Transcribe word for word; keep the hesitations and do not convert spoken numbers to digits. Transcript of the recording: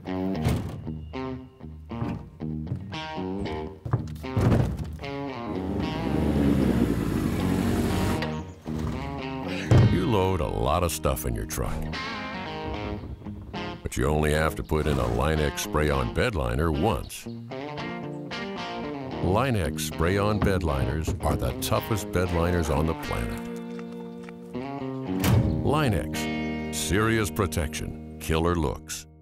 You load a lot of stuff in your truck, but you only have to put in a LineX spray-on bed liner once. LineX spray-on bed liners are the toughest bed liners on the planet. LineX, serious protection, killer looks.